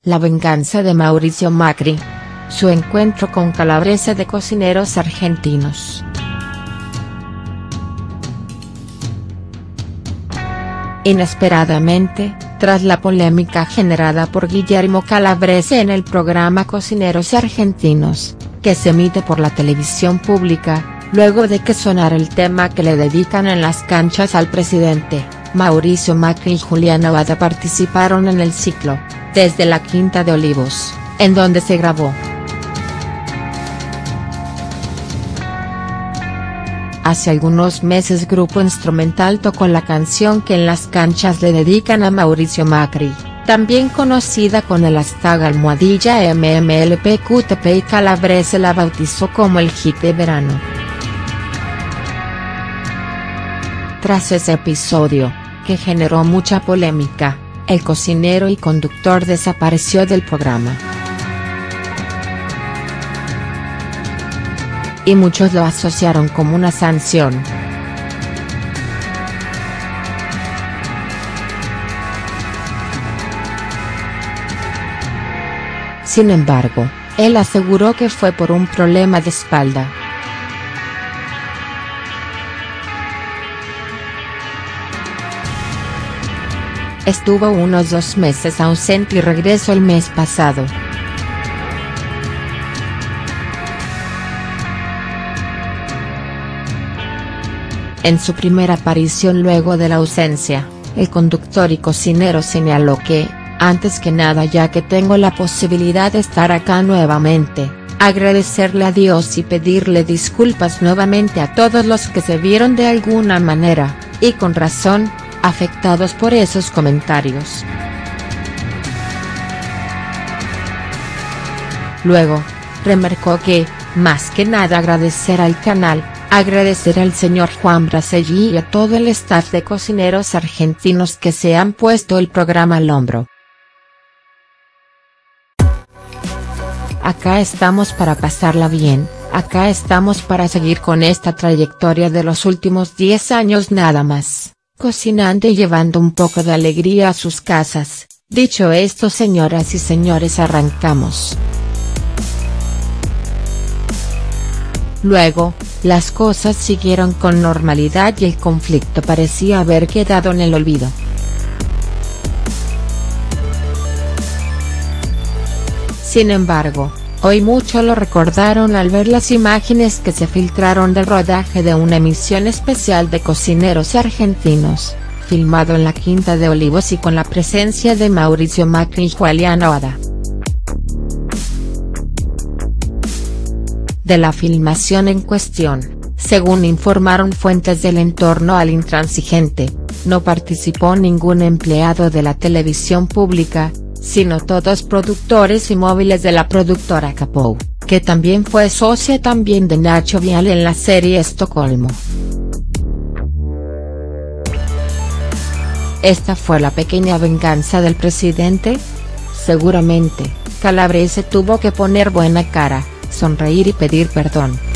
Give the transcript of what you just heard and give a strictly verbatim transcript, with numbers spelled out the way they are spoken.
La venganza de Mauricio Macri. Su encuentro con Calabrese de Cocineros Argentinos. Inesperadamente, tras la polémica generada por Guillermo Calabrese en el programa Cocineros Argentinos, que se emite por la televisión pública, luego de que sonara el tema que le dedican en las canchas al presidente, Mauricio Macri y Julián Abada participaron en el ciclo, Desde la Quinta de Olivos, en donde se grabó. Hace algunos meses Grupo Instrumental tocó la canción que en las canchas le dedican a Mauricio Macri, también conocida con el hashtag almohadilla M M L P Q T P, y Calabrese la bautizó como el hit de verano. Tras ese episodio, que generó mucha polémica, el cocinero y conductor desapareció del programa. Y muchos lo asociaron como una sanción. Sin embargo, él aseguró que fue por un problema de espalda. Estuvo unos dos meses ausente y regresó el mes pasado. En su primera aparición luego de la ausencia, el conductor y cocinero señaló que, antes que nada, ya que tengo la posibilidad de estar acá nuevamente, agradecerle a Dios y pedirle disculpas nuevamente a todos los que se vieron de alguna manera, y con razón, afectados por esos comentarios. Luego, remarcó que, más que nada agradecer al canal, agradecer al señor Juan Braselli y a todo el staff de Cocineros Argentinos que se han puesto el programa al hombro. Acá estamos para pasarla bien, acá estamos para seguir con esta trayectoria de los últimos diez años nada más, cocinando y llevando un poco de alegría a sus casas. Dicho esto, señoras y señores, arrancamos. Luego, las cosas siguieron con normalidad y el conflicto parecía haber quedado en el olvido. Sin embargo, hoy muchos lo recordaron al ver las imágenes que se filtraron del rodaje de una emisión especial de Cocineros Argentinos, filmado en la Quinta de Olivos y con la presencia de Mauricio Macri y Julián Abada. De la filmación en cuestión, según informaron fuentes del entorno al intransigente, no participó ningún empleado de la televisión pública, sino todos productores y móviles de la productora Capow, que también fue socia también de Nacho Viale en la serie Estocolmo. ¿Esta fue la pequeña venganza del presidente? Seguramente, Calabrese tuvo que poner buena cara, sonreír y pedir perdón.